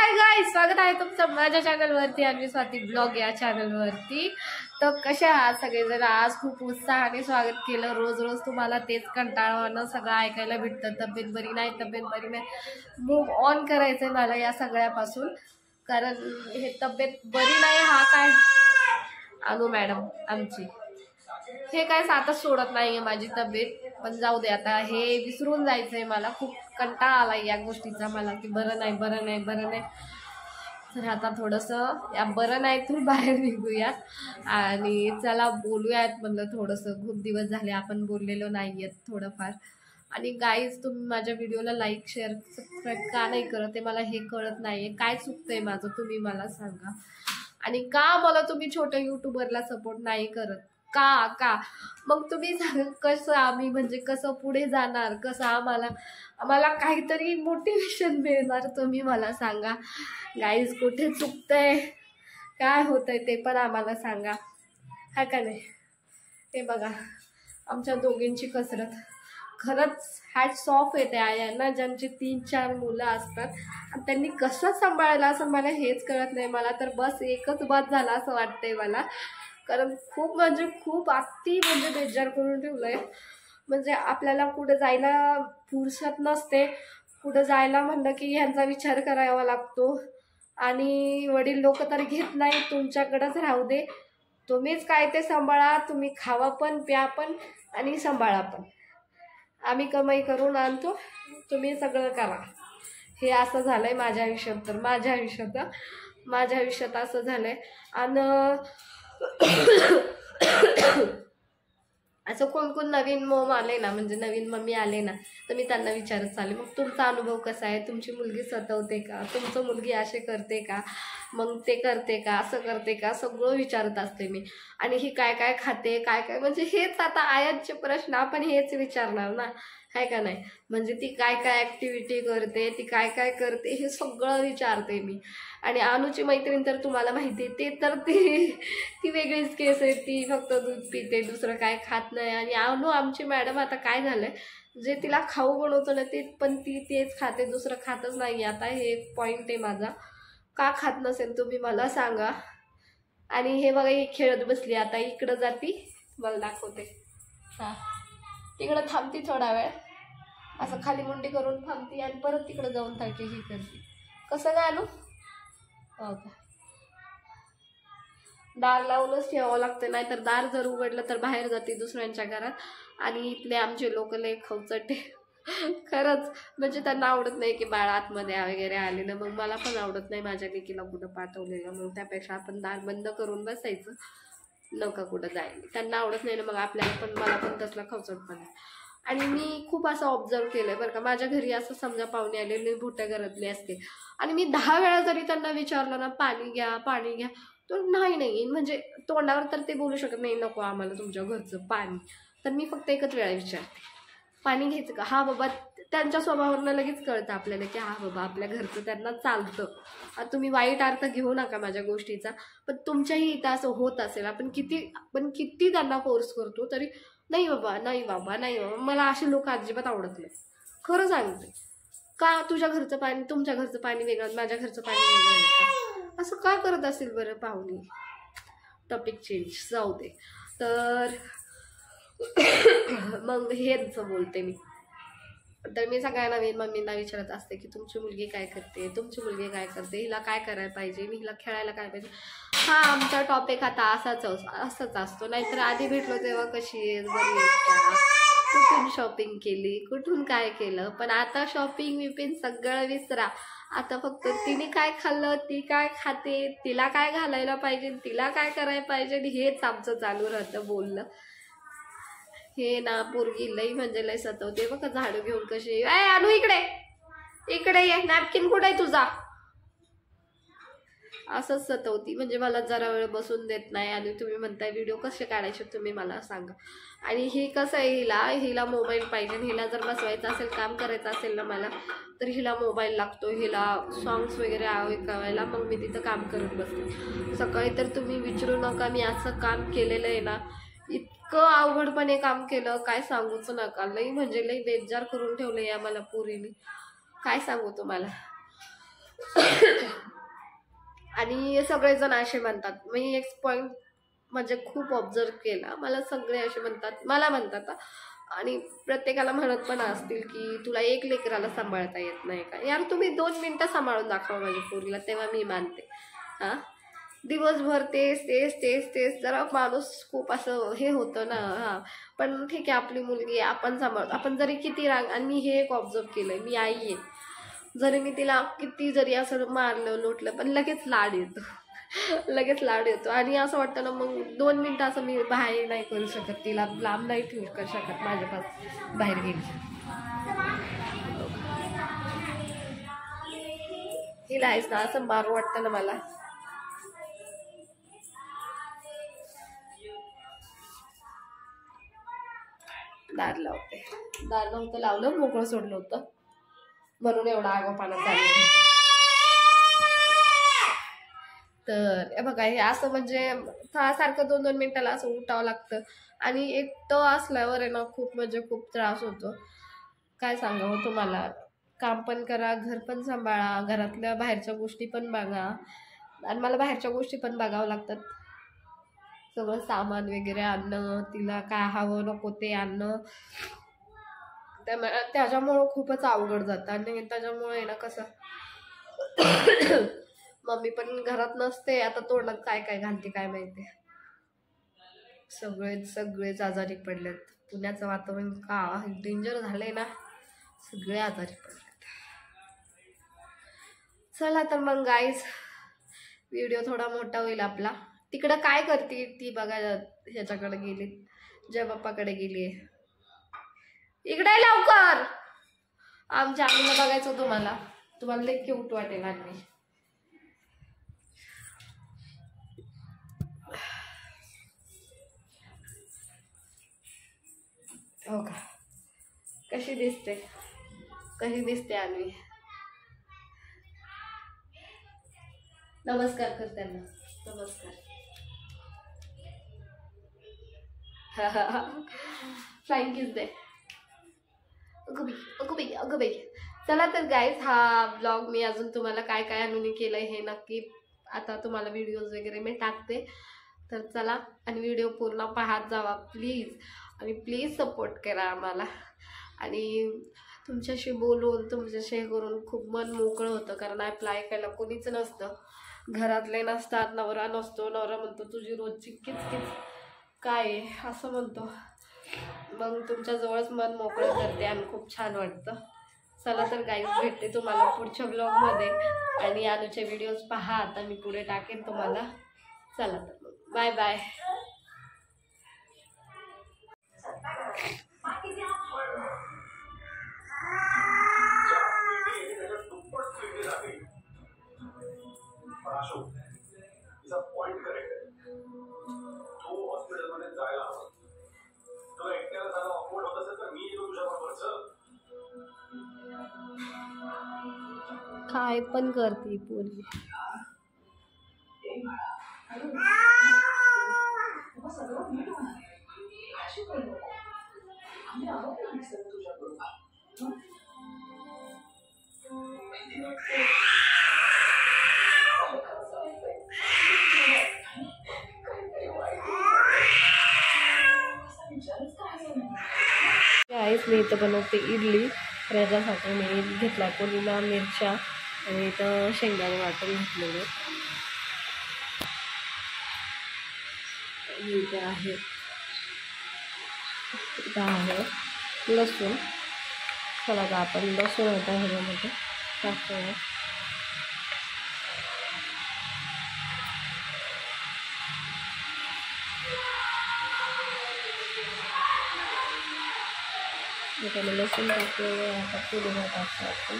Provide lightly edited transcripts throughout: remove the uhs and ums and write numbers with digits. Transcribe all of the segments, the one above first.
Hi guys, स्वागत आहे तुमचं माझ्या चॅनलवरती आणि स्वाती ब्लॉग या चॅनलवरती. तर कसे आहात सगळेजण? आज खूप उत्साहाने स्वागत केलं. रोज रोज तुम्हाला तेच कंटाळवाणं सगळं ऐकायला भेटतं. तब्येत बरी नाही. मूव ऑन करायचं आहे मला या सगळ्यापासून, कारण हे तब्येत बरी नाही हा काय अनु मॅडम आमची हे काय सातच सोडत नाहीये माझी तब्येत. पण जाऊ दे, आता हे विसरून जायचंय. मला खूप कंटाळा आलाय या गोष्टीचा मला, की बरं नाही. तर आता थोडंसं या बरं नाहीतून बाहेर निघूयात आणि चला बोलूयात म्हणलं. थोडंसं खूप दिवस झाले आपण बोललेलो नाहीयेत थोडंफार. आणि गाईज, तुम्ही माझ्या व्हिडिओला लाईक शेअर सबस्क्राईब का नाही करत ते मला हे कळत नाहीये. काय चुकतंय माझं तुम्ही मला सांगा. आणि का मला तुम्ही छोट्या युट्यूबरला सपोर्ट नाही करत? का मग तुम्ही कसं आम्ही म्हणजे कसं पुढे जाणार, कसं आम्हाला काहीतरी मोटिवेशन मिळणार तुम्ही मला सांगा. गाईज, कुठे चुकतंय, काय होतंय ते पण आम्हाला सांगा, हा का नाही? हे बघा आमच्या दोघींची कसरत. खरंच हॅट्स ऑफ येते आयांना ज्यांची 3-4 मुलं असतात आणि त्यांनी कसं सांभाळायला असं मला हेच कळत नाही. मला तर बस एकच बस झाला असं वाटतंय मला, कारण खूप अति बेजार करून ठेवलंय. म्हणजे आपल्याला कुठं जायला फुरसत नसते. कुठं जायला म्हणलं की ह्यांचा विचार करावा लागतो आणि वडील लोक तर घेत नाही, तुमच्याकडंच राहू दे, तुम्हीच काय ते सांभाळा, तुम्ही खावा पण प्या पण आणि सांभाळा पण, आम्ही कमाई करून आणतो, तुम्ही सगळं करा. हे असं झालंय माझ्या आयुष्यात. तर माझ्या आयुष्यात असं झालंय. आणि असं कोण नवीन मॉम आले ना, म्हणजे नवीन मम्मी आले ना, तर मी त्यांना विचारत चालले, मग तुमचा अनुभव कसा आहे? तुमची मुलगी सतवते का? तुमचं मुलगी असे करते का? मग ते करते का? असं करते का? सगळं विचारत असते मी. आणि ही काय खाते, काय म्हणजे हेच आता आयांचे प्रश्न आपण हेच विचारणार ना, आहे का नाही? म्हणजे ती काय ॲक्टिव्हिटी करते, ती काय करते, हे सगळं विचारते मी. आणि अनुची मैत्रीण तर तुम्हाला माहिती आहे, ते तर ती वेगळीच केस आहे. ती फक्त दूध पिते, दुसरं काय खात नाही. आणि अनु आमची मॅडम आता काय झालंय, जे तिला खाऊ बनवतो ना ते पण ती तेच खाते, दुसरं खातच नाही. आता हे एक पॉईंट आहे माझा. का खात नसेल तुम्ही मला सांगा. आणि हे बघा, ही खेळत बसली. आता इकडं जाती, मला दाखवते. हां, तिकडं थांबती थोडा वेळ, असं खाली मुंडी करून थांबती आणि परत तिकडं जाऊन थांबते. ही करते कसं काय अनु? हो का, दार लावूनच ठेवावं लागतं, नाहीतर दार जर उघडलं तर बाहेर जाते दुसऱ्यांच्या घरात. आणि इथले आमचे लोक लय खवचटे खरंच. म्हणजे त्यांना आवडत नाही की बाळ आतमध्ये वगैरे आलेलं. मग मला पण आवडत नाही माझ्या लेकीला कुठं पाठवलेलं. मग त्यापेक्षा आपण दार बंद करून बसायचं, नका कुठं जायला. त्यांना आवडत नाही ना, मग आपल्याला पण, मला पण तसला खवचटपणा. आणि मी खूप असं ऑब्झर्व केलंय बरं का. माझ्या घरी असं समजा पाहुणे आलेले मोठ्या घरातले असते आणि मी 10 वेळा जरी त्यांना विचारलं ना, पाणी घ्या, तर नाही, म्हणजे तोंडावर तर ते बोलू शकत नाही, नको आम्हाला तुमच्या घरचं पाणी. तर मी फक्त एकच वेळा विचारते, पाणी घ्यायचं का? हा बाबा, त्यांच्या स्वभावावरनं लगेच कळतं आपल्याला की हा बाबा आपल्या घरचं त्यांना चालतं. तुम्ही वाईट अर्थ घेऊ नका माझ्या गोष्टीचा, पण तुमच्याही इथं असं होत असेल. आपण किती त्यांना फोर्स करतो तरी नाही बाबा. मला असे लोक अजिबात आवडत नाही, खरं सांगते. का तुझ्या घरचं पाणी, तुमच्या घरचं पाणी वेगळं, माझ्या घरचं पाणी वेगळं आहे का? असं काय करत असेल बरं पाहुणे? टॉपिक चेंज, जाऊ दे. तर मग हेच बोलते मी. तर मी सगळ्या नवीन मम्मींना विचारत असते की तुमची मुलगी काय करते, हिला काय करायला पाहिजे, हिला खेळायला काय पाहिजे. हा आमचा टॉपिक आता असाच असतो. नाहीतर आधी भेटलो तेव्हा कशी आहे, बरी आहे का, कुठून शॉपिंग केली, कुठून काय केलं. पण आता शॉपिंग सगळं विसरा. आता फक्त तिने काय खाल्लं, ती काय खाते, तिला काय घालायला पाहिजे, तिला काय करायला पाहिजे, हेच आमचं चालू राहतं बोलणं. हे ना पोरगी लई सतवते बघा. झाडू घेऊन कशी, आणू इकडे ये, नॅपकिन कुठे आहे तुझा, असंच सतवती. म्हणजे मला जरा वेळ बसून देत नाही. आणि तुम्ही म्हणताय व्हिडिओ कसे काढायचे तुम्ही मला सांगा. आणि ही कसं आहे, हिला मोबाईल पाहिजे. हिला जर बसवायचं असेल, काम करायचं असेल ना मला, तर हिला मोबाईल लागतो. हिला सॉंग्स वगैरे ऐकायला, मग मी तिथं काम करत बसते. सकाळी तर तुम्ही विचारू नका, मी असं काम केलेलं आहे ना, इतकं अवघडपणे काम केलं, काय सांगूच नका. लई बेजार करून ठेवलं या मला पुरीने, काय सांगू तुम्हाला. आणि सगळेजण असे म्हणतात. मी एक पॉईंट म्हणजे खूप ऑब्झर्व केला, मला सगळे असे म्हणतात, मला म्हणतात आणि प्रत्येकाला म्हणत पण असतील की तुला एक लेकराला सांभाळता येत नाही का. यार तुम्ही 2 मिनिटं सांभाळून दाखवा माझ्या पोरीला, तेव्हा मी मानते. हां, दिवसभर तेच तेच तेच तेच जरा माणूस खूप असं हे होतं ना. हां, पण ठीक आहे, आपली मुलगी आहे, आपण सांभाळतो. आपण जरी किती राग, आणि मी हे एक ऑब्झर्व केलंय, मी आई आहे, जरी मी तिला किती जरी असं मारलं लोटलं पण लगेच लाड येतो. लगेच लाड येतो आणि असं वाटतं ना, मग 2 मिनिटं असं मी बाहेर नाही करू शकत, तिला लांब नाही ठेवू शकत माझ्यापास बाहेर गेली. तिला आहेस ना असं मारू वाटतं ना मला. दार लावते, दार नव्हतं लावलं, मोकळं सोडलं होतं म्हणून एवढा आगाऊपणा चालू. तर हे बघा, हे असं म्हणजे सारखं 2-2 मिनिटाला असं उठावं लागतं आणि एकटं असल्यावर आहे ना खूप म्हणजे खूप त्रास होतो. काय सांगावं तुम्हाला, काम पण करा, घर पण सांभाळा, घरातल्या बाहेरच्या गोष्टी पण बघा, आणि मला बाहेरच्या गोष्टी पण बघावं लागतात. सगळं सामान वगैरे आणणं, तिला काय हवं नको ते आणणं, त्याच्यामुळं खूपच अवघड जातं. आणि त्याच्यामुळे ना कसं मम्मी पण घरात नसते, आता तोंडात काय काय घालते काय माहिती. सगळेच आजारी पडलेत. पुण्याचं वातावरण का डेंजर झालंय ना, सगळे आजारी पडलेत. चला तर मग गाईज, व्हिडिओ थोडा मोठा होईल आपला. तिकडं काय करते ती बघायला, ह्याच्याकडे गेली, जय बाप्पाकडे गेली. इकडे लवकर, आमच्या आईला बघायचं तुम्हाला लई क्यूट वाटेल. आणि हो का, कशी दिसते अन्वी. नमस्कार कर त्यांना, नमस्कार. फ्लाइंग किस दे. अगं बाई. चला तर गाईज, हा ब्लॉग मी अजून तुम्हाला काय काय अनुनी केलंय हे नक्की आता तुम्हाला व्हिडिओज वगैरे मी टाकते. तर चला, आणि व्हिडिओ पूर्ण पाहत जावा प्लीज, आणि प्लीज सपोर्ट करा आम्हाला. आणि तुमच्याशी बोलून, तुमच्याशी करून खूप मन मोकळं होतं, कारण आपलं ऐकायला कोणीच नसतं. घरातले नसतात, नवरा नसतो, नवरा म्हणतो तुझी रोजची किचकिच काय असं म्हणतो. मग तुमच्याजवळच मन मोकळं करते आणि खूप छान वाटतं. चला तर गाईज, भेटते तुम्हाला पुढच्या ब्लॉगमध्ये, आणि अनुचे व्हिडिओज पहा, आता मी पुढे टाकेन तुम्हाला. चला तर बाय बाय. पॉइंट करेक्ट आहे, तो हॉस्पिटलमध्ये जायला हवा. तुला एकट्याला जाणं ऑकवर्ड होत असेल तर मी येतो तुझ्याबरोबर. काय पण करते पोरी. मी इथं बनवते इडली. त्याच्यासाठी मी घेतला कोलिना मिरच्या, आणि इथं शेंगदाणे वाटून घेतलेले. इथं आहे लसूण. चला आता आपण लसूण आता ह्याच्यामध्ये टाकूया. त्याला लसूण टाकलेलं, आता पुदिना टाकतो आपण.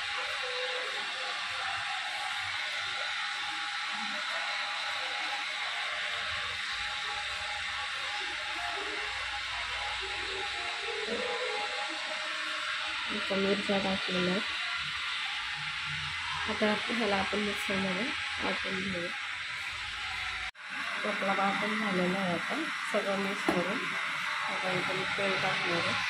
मिरच्या टाकलेल्या. आता ह्याला आपण मिक्सरमध्ये वाटून घेऊ. आपला वाटण झालेला आहे. आता सगळं मिक्स करून आता इथे तेल टाकणार आहे.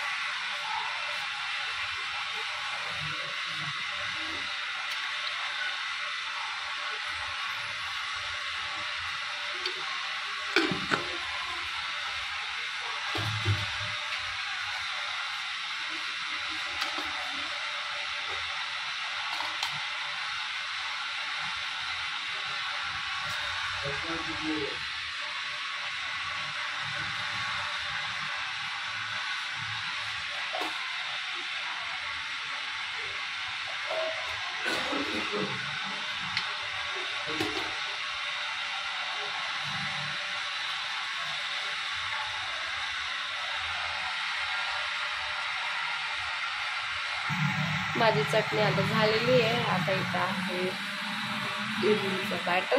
माझी चटणी आता झालेली आहे. आता इथं आहे इडलीचं बॅटर.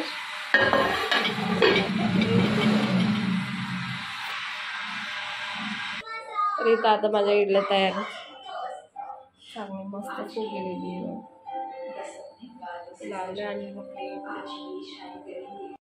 तर इथं आता माझ्या इडल्या तयार चांगली मस्त फुगलेली आहे. लावले आणि मग